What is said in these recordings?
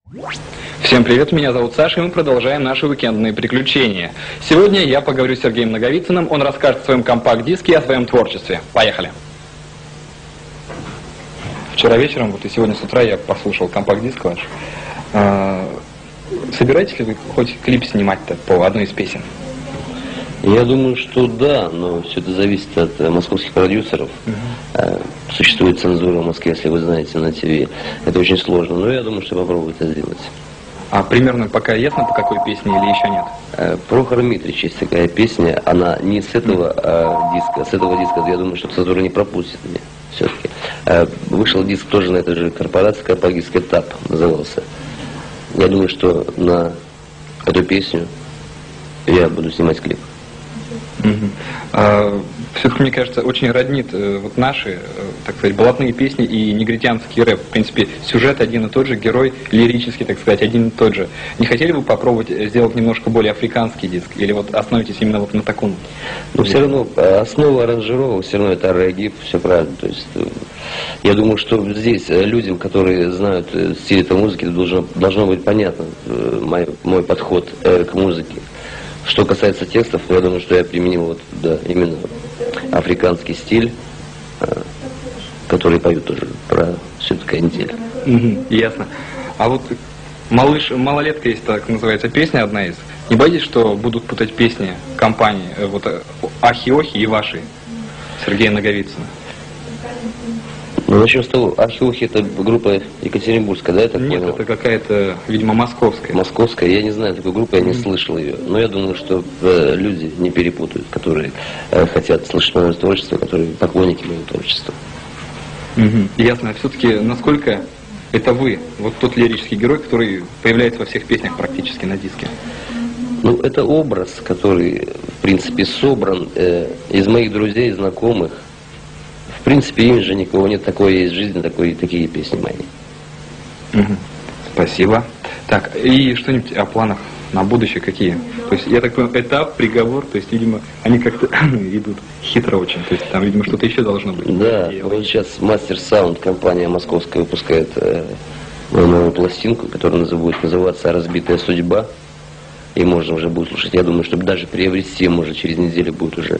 Всем привет, меня зовут Саша, и мы продолжаем наши уикендные приключения. Сегодня я поговорю с Сергеем Наговицыным, он расскажет о своем компакт-диске и о своем творчестве. Поехали! Вчера вечером, вот и сегодня с утра я послушал компакт-диск ваш. Собираетесь ли вы хоть клип снимать-то по одной из песен? Я думаю, что да, но все это зависит от московских продюсеров. Существует цензура в Москве, если вы знаете, на ТВ. Это очень сложно, но я думаю, что попробую это сделать. А примерно пока ясно, по какой песне или еще нет? Прохор Митрич есть такая песня, она не с этого диска. С этого диска, я думаю, что цензура не пропустит меня все-таки. Вышел диск тоже на этой же корпорации, компакт-диск «Этап» назывался. Я думаю, что на эту песню я буду снимать клип. Все-таки, мне кажется, очень роднит вот наши, так сказать, блатные песни и негритянский рэп. В принципе, сюжет один и тот же, герой лирический, так сказать, один и тот же. Не хотели бы попробовать сделать немножко более африканский диск? Или вот остановитесь именно вот на таком? Но все равно основа аранжировок, все равно это регги, все правильно. То есть, я думаю, что здесь людям, которые знают стиль этой музыки, должно быть понятно мой подход к музыке. Что касается текстов, я думаю, что я применил вот, да, именно африканский стиль, который поют тоже про всю такая неделя. Ясно. А вот «Малолетка» есть, так называется, песня одна из. Не боитесь, что будут путать песни компании, вот «Ахи-Охи» и ваши, Сергея Наговицына? Ну, начнем с того, «Ахи-Охи» это группа екатеринбургская, да, я так понял? Нет, это какая-то, видимо, московская. Московская, я не знаю такой группы, я не слышал ее. Но я думаю, что люди не перепутают, которые хотят слышать мое творчество, которые поклонники моего творчества. Ясно. Все-таки насколько это вы, вот тот лирический герой, который появляется во всех песнях практически на диске? Ну, это образ, который, в принципе, собран из моих друзей, знакомых. В принципе, имиджа никого нет, такое есть в жизни, такие песни мои. Спасибо. Так, и что-нибудь о планах на будущее какие? То есть, я так понимаю, этап, приговор, то есть, видимо, они как-то идут хитро очень, то есть, там, видимо, что-то еще должно быть. Да, вот сейчас Мастер Саунд, компания московская, выпускает новую пластинку, которая будет называться «Разбитая судьба», и можно уже будет слушать. Я думаю, чтобы даже приобрести, может, через неделю будет уже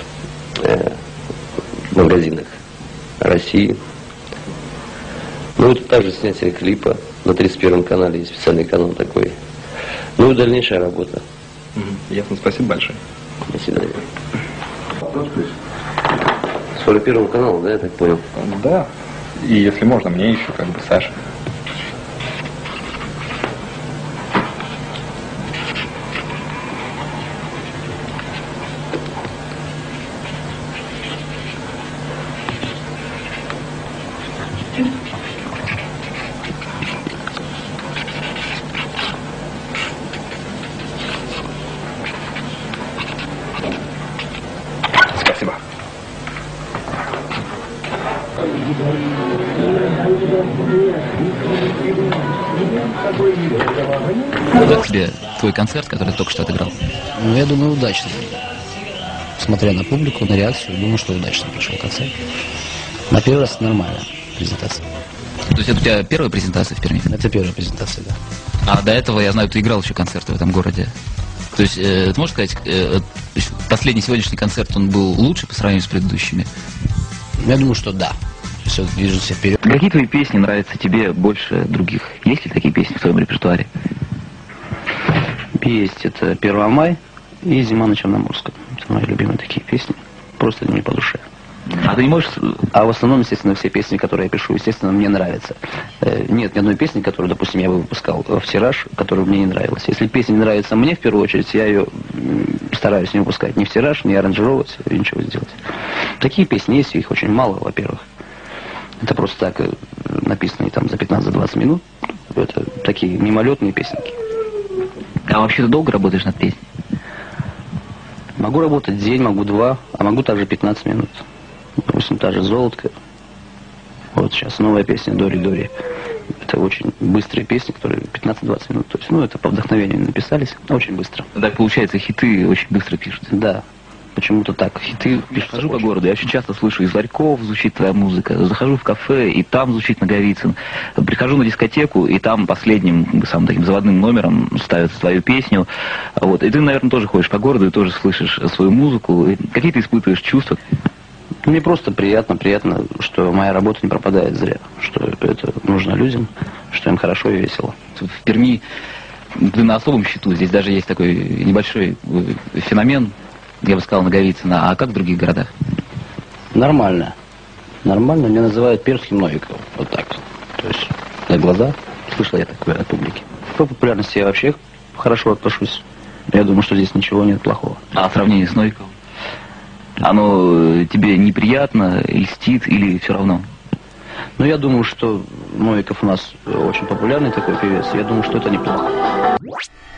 в магазинах России. Ну, это также снятие клипа. На 31-м канале есть специальный канал такой. Ну и дальнейшая работа. Ясно, спасибо большое. До свидания. С 41-го канала, да, я так понял? Да. И если можно, мне еще как бы Саша. Спасибо. Как тебе твой концерт, который ты только что отыграл? Ну, я думаю, удачно. Смотря на публику, на реакцию, думаю, что удачно прошел концерт. На первый раз нормально презентация. То есть это у тебя первая презентация в Перми? Это первая презентация, да. А до этого, я знаю, ты играл еще концерты в этом городе. То есть, ты можешь сказать, последний сегодняшний концерт, он был лучше по сравнению с предыдущими? Я думаю, что да. Все движется вперед. Какие твои песни нравятся тебе больше других? Есть ли такие песни в твоем репертуаре? Есть это «1 мая» и «Зима на Черноморском». Это мои любимые такие песни. Просто мне по душе. А ты не можешь... А в основном, естественно, все песни, которые я пишу, естественно, мне нравятся. Нет ни одной песни, которую, допустим, я бы выпускал в тираж, которая мне не нравилась. Если песня не нравится мне, в первую очередь, я ее стараюсь не выпускать ни в тираж, ни аранжировать, ничего сделать. Такие песни есть, их очень мало, во-первых. Это просто так, написанные там за 15-20 минут. Это такие мимолетные песенки. А вообще ты долго работаешь над песней? Могу работать день, могу 2, а могу также 15 минут. Допустим, та же «Золотка». Вот сейчас новая песня «Дори-Дори». Это очень быстрые песни, которые 15-20 минут. То есть, ну, это по вдохновению написались, очень быстро. Так получается, хиты очень быстро пишутся. Да. почему-то так. Хиты пишутся Хожу по очень. городу, я очень часто слышу из ларьков звучит твоя музыка, захожу в кафе, и там звучит Наговицын. Прихожу на дискотеку, и там последним, самым таким заводным номером ставят твою песню. Вот. И ты, наверное, тоже ходишь по городу и тоже слышишь свою музыку. И какие ты испытываешь чувства? Мне просто приятно, что моя работа не пропадает зря, что это нужно людям, что им хорошо и весело. В Перми ты на особом счету, здесь даже есть такой небольшой феномен, я бы сказал, Наговицына. А как в других городах? Нормально. Нормально. Меня называют пермским Новиковым. Вот так. То есть на глаза. Слышал я такое от публики. По популярности я вообще хорошо отношусь. Я думаю, что здесь ничего нет плохого. А сравнение с Новиковым? Оно тебе неприятно, льстит или все равно? Но я думаю, что Новиков у нас очень популярный такой певец. Я думаю, что это неплохо.